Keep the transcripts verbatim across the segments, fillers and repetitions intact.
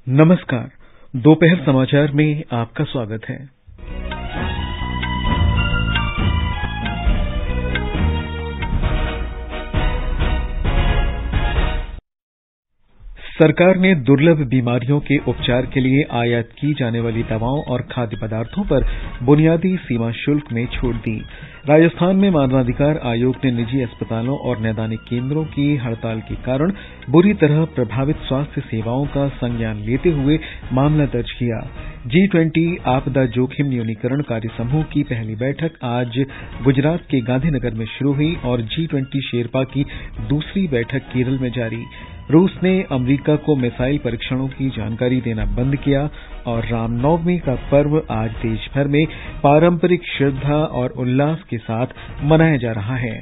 नमस्कार। दोपहर समाचार में आपका स्वागत है। सरकार ने दुर्लभ बीमारियों के उपचार के लिए आयात की जाने वाली दवाओं और खाद्य पदार्थों पर बुनियादी सीमा शुल्क में छूट दी। राजस्थान में मानवाधिकार आयोग ने निजी अस्पतालों और नैदानिक केंद्रों की हड़ताल के कारण बुरी तरह प्रभावित स्वास्थ्य सेवाओं का संज्ञान लेते हुए मामला दर्ज किया। जी ट्वेंटी आपदा जोखिम न्यूनीकरण कार्य समूह की पहली बैठक आज गुजरात के गांधीनगर में शुरू हुई और जी ट्वेंटी शेरपा की दूसरी बैठक केरल में जारी। रूस ने अमेरिका को मिसाइल परीक्षणों की जानकारी देना बंद किया और रामनवमी का पर्व आज देश भर में पारंपरिक श्रद्धा और उल्लास के साथ मनाया जा रहा है।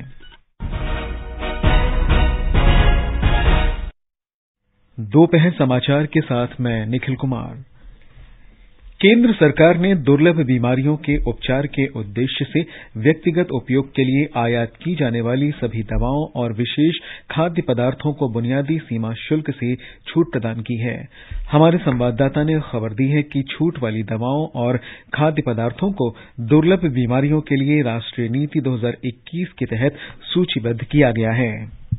दोपहर समाचार के साथ मैं निखिल कुमार। केंद्र सरकार ने दुर्लभ बीमारियों के उपचार के उद्देश्य से व्यक्तिगत उपयोग के लिए आयात की जाने वाली सभी दवाओं और विशेष खाद्य पदार्थों को बुनियादी सीमा शुल्क से छूट प्रदान की है। हमारे संवाददाता ने खबर दी है कि छूट वाली दवाओं और खाद्य पदार्थों को दुर्लभ बीमारियों के लिए राष्ट्रीय नीति दो हज़ार इक्कीस के तहत सूचीबद्ध किया गया है।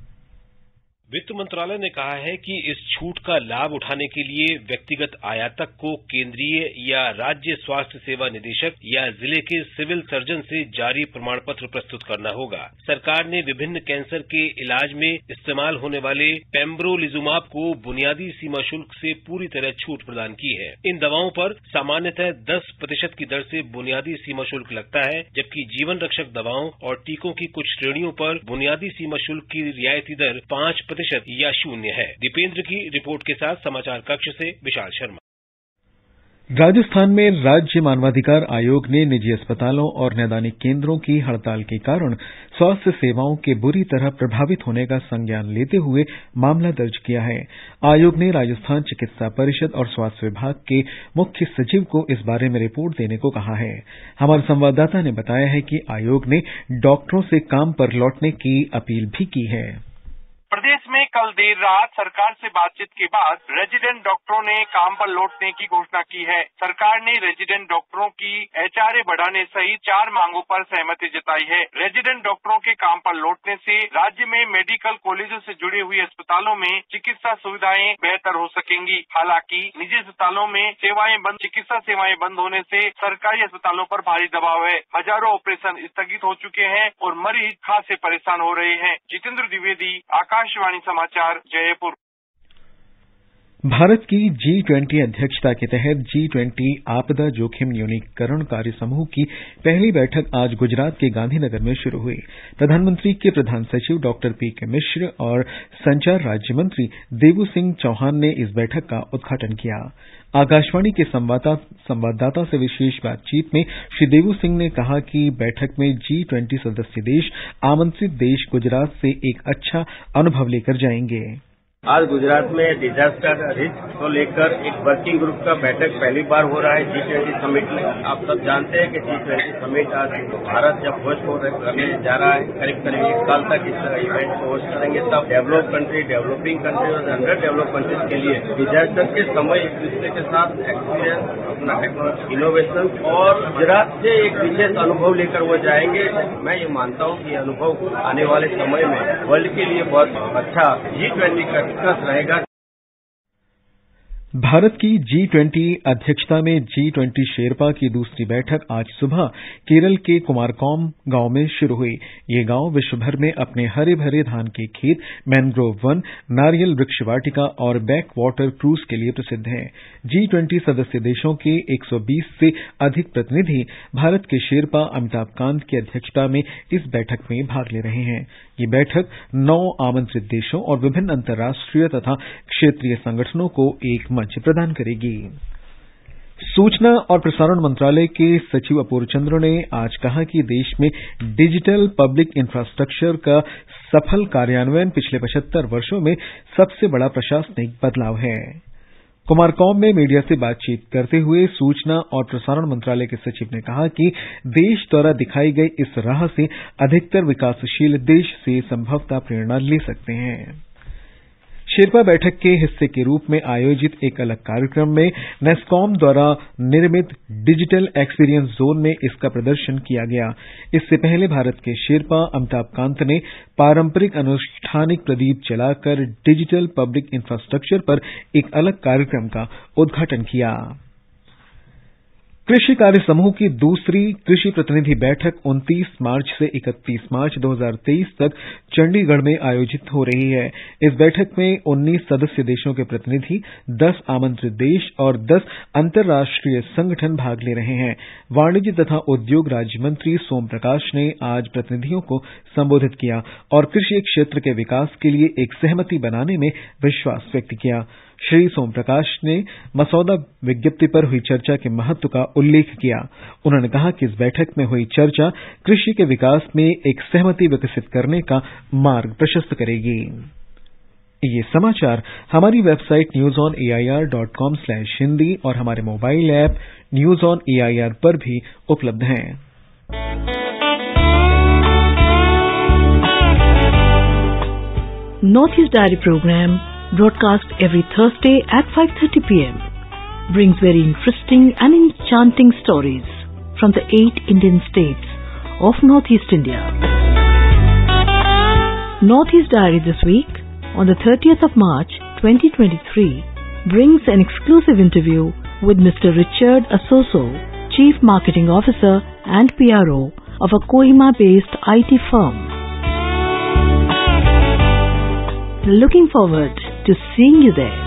वित्त मंत्रालय ने कहा है कि इस छूट का लाभ उठाने के लिए व्यक्तिगत आयातक को केंद्रीय या राज्य स्वास्थ्य सेवा निदेशक या जिले के सिविल सर्जन से जारी प्रमाण पत्र प्रस्तुत करना होगा। सरकार ने विभिन्न कैंसर के इलाज में इस्तेमाल होने वाले पेम्ब्रोलिजुमाब को बुनियादी सीमा शुल्क से पूरी तरह छूट प्रदान की है। इन दवाओं पर सामान्यतः दस प्रतिशत की दर से बुनियादी सीमा शुल्क लगता है, जबकि जीवन रक्षक दवाओं और टीकों की कुछ श्रेणियों पर बुनियादी सीमा शुल्क की रियायती दर पांच प्रतिशत या शून्य है। दीपेंद्र की रिपोर्ट के साथ समाचार कक्ष से विशाल शर्मा। राजस्थान में राज्य मानवाधिकार आयोग ने निजी अस्पतालों और नैदानिक केंद्रों की हड़ताल के कारण स्वास्थ्य सेवाओं के बुरी तरह प्रभावित होने का संज्ञान लेते हुए मामला दर्ज किया है। आयोग ने राजस्थान चिकित्सा परिषद और स्वास्थ्य विभाग के मुख्य सचिव को इस बारे में रिपोर्ट देने को कहा है। हमारे संवाददाता ने बताया है कि आयोग ने डॉक्टरों से काम पर लौटने की अपील भी की है। प्रदेश में कल देर रात सरकार से बातचीत के बाद रेजिडेंट डॉक्टरों ने काम पर लौटने की घोषणा की है। सरकार ने रेजिडेंट डॉक्टरों की एचआरए बढ़ाने सहित चार मांगों पर सहमति जताई है। रेजिडेंट डॉक्टरों के काम पर लौटने से राज्य में मेडिकल कॉलेजों से जुड़ी हुई अस्पतालों में चिकित्सा सुविधाएं बेहतर हो सकेंगी। हालांकि निजी अस्पतालों में सेवाएं बंद चिकित्सा सेवाएं बंद होने से सरकारी अस्पतालों पर भारी दबाव है। हजारों ऑपरेशन स्थगित हो चुके हैं और मरीज खासे परेशान हो रहे हैं। जितेंद्र द्विवेदी, आकाशवाणी समाचार, जयपुर। भारत की जी ट्वेंटी अध्यक्षता के तहत जी ट्वेंटी आपदा जोखिम न्यूनीकरण कार्य समूह की पहली बैठक आज गुजरात के गांधीनगर में शुरू हुई। प्रधानमंत्री के प्रधान सचिव डॉक्टर पी के मिश्र और संचार राज्य मंत्री देवू सिंह चौहान ने इस बैठक का उद्घाटन किया। आकाशवाणी के संवाददाता से विशेष बातचीत में श्री देवू सिंह ने कहा कि बैठक में जी ट्वेंटी सदस्य देश आमंत्रित देश गुजरात से एक अच्छा अनुभव लेकर जाएंगे। आज गुजरात में डिजास्टर रिस्क को लेकर एक वर्किंग ग्रुप का बैठक पहली बार हो रहा है जी ट्वेंटी समिट में। आप सब जानते हैं कि जी ट्वेंटी समिट आज भारत जब होस्ट करने जा रहा है, करीब करीब एक साल तक इस इवेंट को होस्ट करेंगे। तब डेवलप कंट्री, डेवलपिंग कंट्री और अंडर डेवलप कंट्रीज के लिए डिजास्टर के समय एक दूसरे के साथ एक्सपीरियंस, अपना टेक्नोलॉजी, इनोवेशन और गुजरात से एक विशेष अनुभव लेकर वो जाएंगे। मैं ये मानता हूँ कि अनुभव आने वाले समय में वर्ल्ड के लिए बहुत अच्छा जी ट्वेंटी का रहेगा। भारत की जी ट्वेंटी अध्यक्षता में जी ट्वेंटी शेरपा की दूसरी बैठक आज सुबह केरल के कुमारकॉम गांव में शुरू हुई। ये गांव विश्व भर में अपने हरे भरे धान के खेत, मैंग्रोव वन, नारियल वृक्ष वाटिका और बैक वाटर क्रूज के लिए प्रसिद्ध है। जी ट्वेंटी सदस्य देशों के एक सौ बीस से अधिक प्रतिनिधि भारत के शेरपा अमिताभ कांत की अध्यक्षता में इस बैठक में भाग ले रहे हैं। ये बैठक नौ आमंत्रित देशों और विभिन्न अंतर्राष्ट्रीय तथा क्षेत्रीय संगठनों को एक मंच प्रदान करेगी। सूचना और प्रसारण मंत्रालय के सचिव अपूर्व चंद्र ने आज कहा कि देश में डिजिटल पब्लिक इंफ्रास्ट्रक्चर का सफल कार्यान्वयन पिछले पचहत्तर वर्षों में सबसे बड़ा प्रशासनिक बदलाव है। कुमारकॉम में मीडिया से बातचीत करते हुए सूचना और प्रसारण मंत्रालय के सचिव ने कहा कि देश द्वारा दिखाई गई इस राह से अधिकतर विकासशील देश से संभवतः प्रेरणा ले सकते हैं। शेरपा बैठक के हिस्से के रूप में आयोजित एक अलग कार्यक्रम में नेस्कॉम द्वारा निर्मित डिजिटल एक्सपीरियंस जोन में इसका प्रदर्शन किया गया। इससे पहले भारत के शेरपा अमिताभ कांत ने पारंपरिक अनुष्ठानिक प्रदीप जलाकर डिजिटल पब्लिक इंफ्रास्ट्रक्चर पर एक अलग कार्यक्रम का उद्घाटन किया। कृषि कार्य समूह की दूसरी कृषि प्रतिनिधि बैठक उनतीस मार्च से इकतीस मार्च दो हज़ार तेईस तक चंडीगढ़ में आयोजित हो रही है। इस बैठक में उन्नीस सदस्य देशों के प्रतिनिधि, दस आमंत्रित देश और दस अंतर्राष्ट्रीय संगठन भाग ले रहे हैं। वाणिज्य तथा उद्योग राज्य मंत्री सोम प्रकाश ने आज प्रतिनिधियों को संबोधित किया और कृषि क्षेत्र के विकास के लिए एक सहमति बनाने में विश्वास व्यक्त किया। श्री सोम प्रकाश ने मसौदा विज्ञप्ति पर हुई चर्चा के महत्व का उल्लेख किया। उन्होंने कहा कि इस बैठक में हुई चर्चा कृषि के विकास में एक सहमति विकसित करने का मार्ग प्रशस्त करेगी। ये समाचार हमारी website news on A I R dot com slash Hindi और हमारे mobile app news on A I R पर भी उपलब्ध हैं। North East Diary program broadcast every Thursday at five thirty p m brings very interesting and enchanting stories from the eight Indian states of Northeast India. Northeast Diary this week on the thirtieth of March twenty twenty-three brings an exclusive interview with Mister Richard Asoso, Chief Marketing Officer and P R O of a Kohima-based I T firm. Looking forward to seeing you there.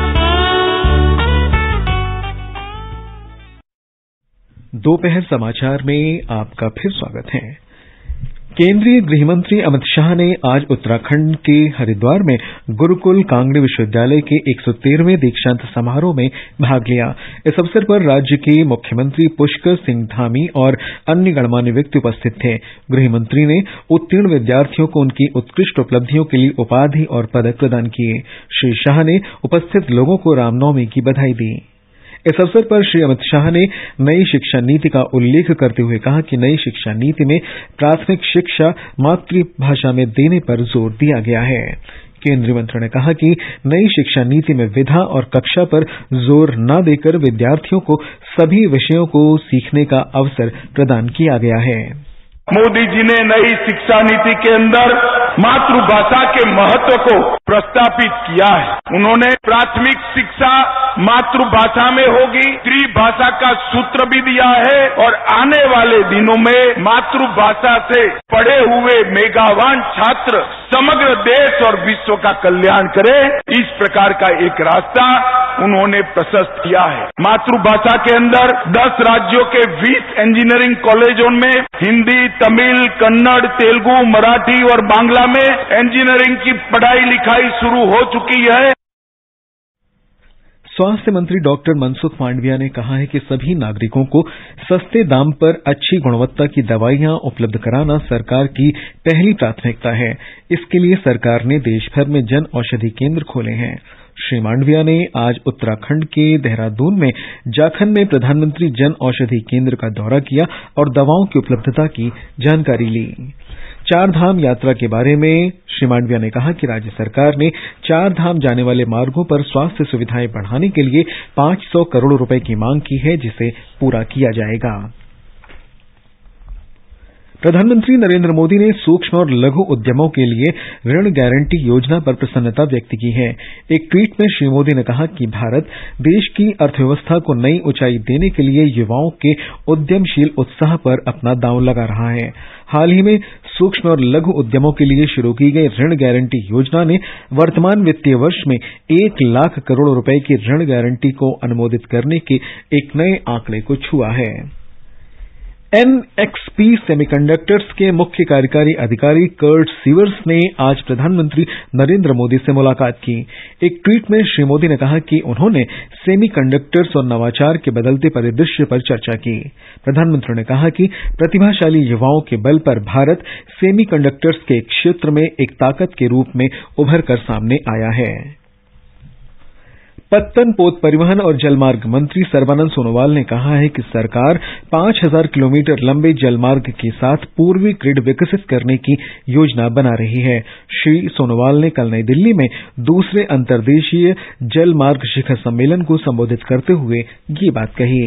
दोपहर समाचार में आपका फिर स्वागत है। केंद्रीय गृहमंत्री अमित शाह ने आज उत्तराखंड के हरिद्वार में गुरुकुल कांगड़ी विश्वविद्यालय के एक सौ तेरहवें दीक्षांत समारोह में भाग लिया। इस अवसर पर राज्य के मुख्यमंत्री पुष्कर सिंह धामी और अन्य गणमान्य व्यक्ति उपस्थित थे। गृहमंत्री ने उत्तीर्ण विद्यार्थियों को उनकी उत्कृष्ट उपलब्धियों के लिए उपाधि और पदक प्रदान किए। श्री शाह ने उपस्थित लोगों को रामनवमी की बधाई दी। इस अवसर पर श्री अमित शाह ने नई शिक्षा नीति का उल्लेख करते हुए कहा कि नई शिक्षा नीति में प्राथमिक शिक्षा मातृभाषा में देने पर जोर दिया गया है। केंद्रीय मंत्री ने कहा कि नई शिक्षा नीति में विधा और कक्षा पर जोर न देकर विद्यार्थियों को सभी विषयों को सीखने का अवसर प्रदान किया गया है। मोदी जी ने नई शिक्षा नीति के अंदर मातृभाषा के महत्व को प्रस्तावित किया है। उन्होंने प्राथमिक शिक्षा मातृभाषा में होगी, त्रिभाषा का सूत्र भी दिया है और आने वाले दिनों में मातृभाषा से पढ़े हुए मेगावान छात्र समग्र देश और विश्व का कल्याण करें, इस प्रकार का एक रास्ता उन्होंने प्रशस्त किया है। मातृभाषा के अंदर दस राज्यों के बीस इंजीनियरिंग कॉलेजों में हिंदी, तमिल, कन्नड़, तेलुगु, मराठी और बांग्ला में इंजीनियरिंग की पढ़ाई लिखाई शुरू हो चुकी है। स्वास्थ्य मंत्री डॉक्टर मनसुख मांडविया ने कहा है कि सभी नागरिकों को सस्ते दाम पर अच्छी गुणवत्ता की दवाइयां उपलब्ध कराना सरकार की पहली प्राथमिकता है। इसके लिए सरकार ने देशभर में जन औषधि केंद्र खोले हैं। श्री मांडविया ने आज उत्तराखंड के देहरादून में जाखन में प्रधानमंत्री जन औषधि केंद्र का दौरा किया और दवाओं की उपलब्धता की जानकारी ली। चार धाम यात्रा के बारे में श्री मांडविया ने कहा कि राज्य सरकार ने चार धाम जाने वाले मार्गों पर स्वास्थ्य सुविधाएं बढ़ाने के लिए पांच सौ करोड़ रुपए की मांग की है, जिसे पूरा किया जाएगा। प्रधानमंत्री नरेंद्र मोदी ने सूक्ष्म और लघु उद्यमों के लिए ऋण गारंटी योजना पर प्रसन्नता व्यक्त की है। एक ट्वीट में श्री मोदी ने कहा कि भारत देश की अर्थव्यवस्था को नई ऊंचाई देने के लिए युवाओं के उद्यमशील उत्साह पर अपना दांव लगा रहा है। हाल ही में सूक्ष्म और लघु उद्यमों के लिए शुरू की गई ऋण गारंटी योजना ने वर्तमान वित्तीय वर्ष में एक लाख करोड़ रुपए की ऋण गारंटी को अनुमोदित करने के एक नए आंकड़े को छुआ है। एनएक्सपी सेमीकंडक्टर्स के मुख्य कार्यकारी अधिकारी कर्ट सीवर्स ने आज प्रधानमंत्री नरेंद्र मोदी से मुलाकात की। एक ट्वीट में श्री मोदी ने कहा कि उन्होंने सेमीकंडक्टर्स और नवाचार के बदलते परिदृश्य पर चर्चा की। प्रधानमंत्री ने कहा कि प्रतिभाशाली युवाओं के बल पर भारत सेमीकंडक्टर्स के क्षेत्र में एक ताकत के रूप में उभर कर सामने आया है। पत्तन पोत परिवहन और जलमार्ग मंत्री सर्बानंद सोनोवाल ने कहा है कि सरकार पांच हजार किलोमीटर लंबे जलमार्ग के साथ पूर्वी ग्रिड विकसित करने की योजना बना रही है। श्री सोनोवाल ने कल नई दिल्ली में दूसरे अंतर्देशीय जलमार्ग शिखर सम्मेलन को संबोधित करते हुए ये बात कही।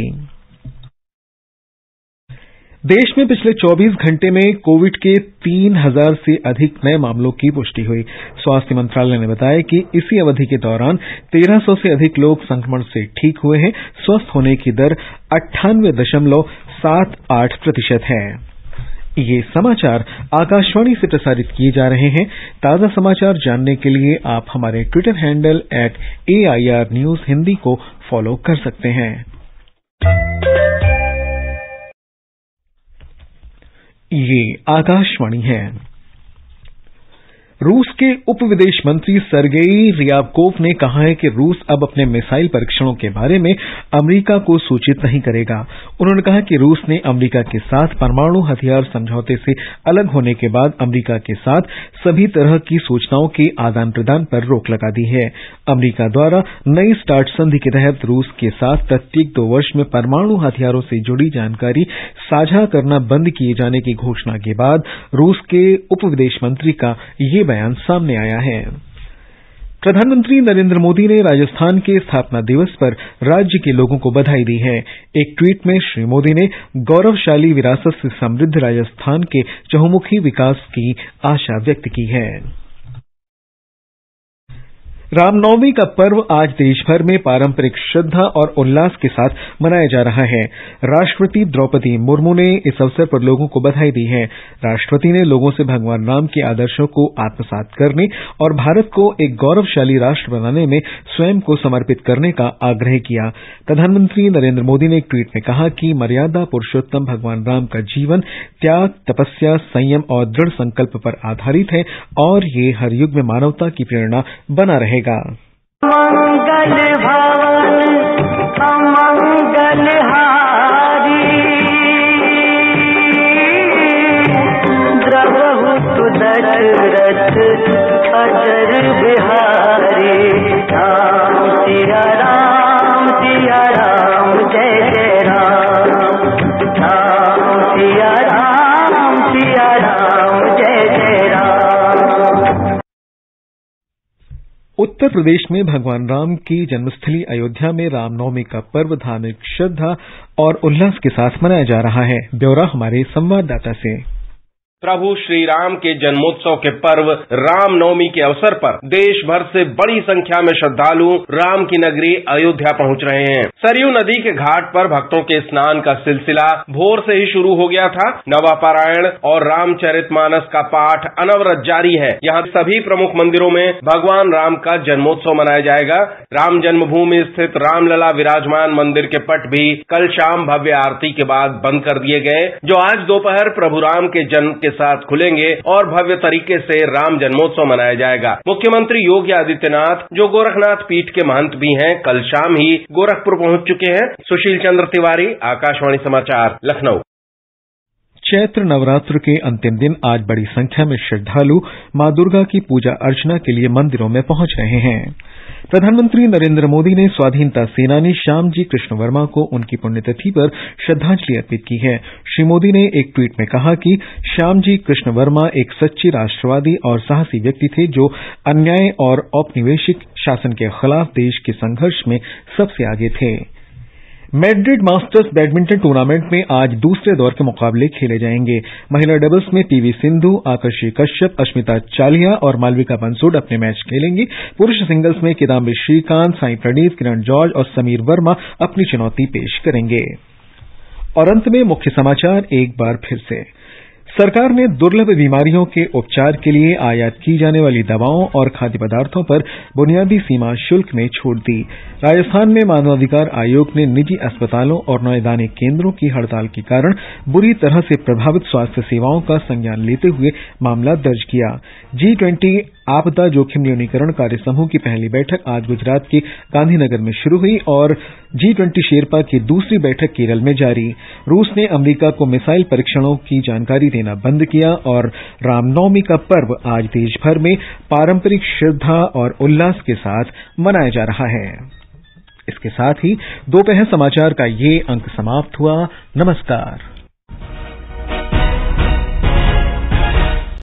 देश में पिछले चौबीस घंटे में कोविड के तीन हजार से अधिक नए मामलों की पुष्टि हुई। स्वास्थ्य मंत्रालय ने बताया कि इसी अवधि के दौरान तेरह सौ से अधिक लोग संक्रमण से ठीक हुए हैं। स्वस्थ होने की दर अट्ठानवे दशमलव सात आठ प्रतिशत है। ये समाचार आकाशवाणी से प्रसारित किए जा रहे हैं। ताजा समाचार जानने के लिए आप हमारे Twitter handle at A I R news Hindi को फॉलो कर सकते हैं। ये आकाशवाणी है। रूस के उप विदेश मंत्री सरगेई रियाबकोव ने कहा है कि रूस अब अपने मिसाइल परीक्षणों के बारे में अमेरिका को सूचित नहीं करेगा। उन्होंने कहा कि रूस ने अमेरिका के साथ परमाणु हथियार समझौते से अलग होने के बाद अमेरिका के साथ सभी तरह की सूचनाओं के आदान प्रदान पर रोक लगा दी है। अमेरिका द्वारा नई स्टार्ट संधि के तहत रूस के साथ प्रत्येक दो वर्ष में परमाणु हथियारों से जुड़ी जानकारी साझा करना बंद किए जाने की घोषणा के बाद रूस के उप विदेश मंत्री का ये बयान सामने आया है। प्रधानमंत्री नरेंद्र मोदी ने राजस्थान के स्थापना दिवस पर राज्य के लोगों को बधाई दी है। एक ट्वीट में श्री मोदी ने गौरवशाली विरासत से समृद्ध राजस्थान के चहुमुखी विकास की आशा व्यक्त की है। रामनवमी का पर्व आज देशभर में पारंपरिक श्रद्धा और उल्लास के साथ मनाया जा रहा है। राष्ट्रपति द्रौपदी मुर्मू ने इस अवसर पर लोगों को बधाई दी है। राष्ट्रपति ने लोगों से भगवान राम के आदर्शों को आत्मसात करने और भारत को एक गौरवशाली राष्ट्र बनाने में स्वयं को समर्पित करने का आग्रह किया। प्रधानमंत्री नरेंद्र मोदी ने एक ट्वीट में कहा कि मर्यादा पुरुषोत्तम भगवान राम का जीवन त्याग, तपस्या, संयम और दृढ़ संकल्प पर आधारित है और ये हर युग में मानवता की प्रेरणा बना रहेगा। मंगल भवन अमंगल हारी द्रवहु दशरथ अजर बिहारी राम सिया राम सिया राम जय जय राम राम सिया राम सिया राम जय जय राम। उत्तर प्रदेश में भगवान राम की जन्मस्थली अयोध्या में रामनवमी का पर्व धार्मिक श्रद्धा और उल्लास के साथ मनाया जा रहा है। ब्यौरा हमारे संवाददाता से। प्रभु श्री राम के जन्मोत्सव के पर्व रामनवमी के अवसर पर देश भर से बड़ी संख्या में श्रद्धालु राम की नगरी अयोध्या पहुंच रहे हैं। सरयू नदी के घाट पर भक्तों के स्नान का सिलसिला भोर से ही शुरू हो गया था। नवापारायण और रामचरितमानस का पाठ अनवरत जारी है। यहाँ सभी प्रमुख मंदिरों में भगवान राम का जन्मोत्सव मनाया जाएगा। राम जन्मभूमि स्थित रामलला विराजमान मंदिर के पट भी कल शाम भव्य आरती के बाद बंद कर दिए गए, जो आज दोपहर प्रभु राम के जन्म के साथ खुलेंगे और भव्य तरीके से राम जन्मोत्सव मनाया जाएगा। मुख्यमंत्री योगी आदित्यनाथ, जो गोरखनाथ पीठ के महंत भी हैं, कल शाम ही गोरखपुर पहुंच चुके हैं। सुशील चंद्र तिवारी, आकाशवाणी समाचार, लखनऊ। चैत्र नवरात्र के अंतिम दिन आज बड़ी संख्या में श्रद्धालु मां दुर्गा की पूजा अर्चना के लिए मंदिरों में पहुंच रहे हैं। प्रधानमंत्री नरेंद्र मोदी ने स्वाधीनता सेनानी श्यामजी कृष्ण वर्मा को उनकी पुण्यतिथि पर श्रद्धांजलि अर्पित की है। श्री मोदी ने एक ट्वीट में कहा कि श्यामजी कृष्ण वर्मा एक सच्चे राष्ट्रवादी और साहसी व्यक्ति थे, जो अन्याय और औपनिवेशिक शासन के खिलाफ देश के संघर्ष में सबसे आगे थे। मैड्रिड मास्टर्स बैडमिंटन टूर्नामेंट में आज दूसरे दौर के मुकाबले खेले जाएंगे। महिला डबल्स में पीवी सिंधु, आकर्षी कश्यप, अश्मिता चालिहा और मालविका बंसोड अपने मैच खेलेंगे। पुरुष सिंगल्स में किदाम्बी श्रीकांत, साई प्रणीत, किरण जॉर्ज और समीर वर्मा अपनी चुनौती पेश करेंगे। और अंत में मुख्य समाचार एक बार फिर से। सरकार ने दुर्लभ बीमारियों के उपचार के लिए आयात की जाने वाली दवाओं और खाद्य पदार्थों पर बुनियादी सीमा शुल्क में छूट दी। राजस्थान में मानवाधिकार आयोग ने निजी अस्पतालों और नोएदाने केंद्रों की हड़ताल के कारण बुरी तरह से प्रभावित स्वास्थ्य सेवाओं का संज्ञान लेते हुए मामला दर्ज किया। जी ट्वेंटी आपदा जोखिम न्यूनीकरण कार्य समूह की पहली बैठक आज गुजरात के गांधीनगर में शुरू हुई और जी ट्वेंटी शेरपा की दूसरी बैठक केरल में जारी। रूस ने अमेरिका को मिसाइल परीक्षणों की जानकारी देना बंद किया और रामनवमी का पर्व आज देश भर में पारंपरिक श्रद्धा और उल्लास के साथ मनाया जा रहा है। इसके साथ ही दोपहर समाचार का ये अंक समाप्त हुआ। नमस्कार।